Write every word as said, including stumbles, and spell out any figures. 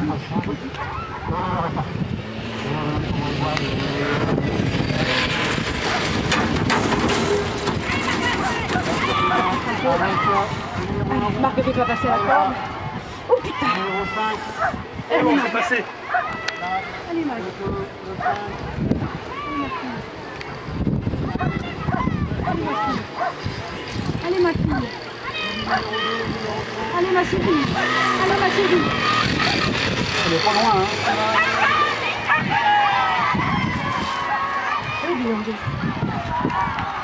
Marguerite va passer la corde. Oh putain! Elle va passer. Allez, Marc. Allez, ma fille. Allez, ma chérie. Allez, ma chérie. Elle est pas loin, hein. Oh, bien, bien.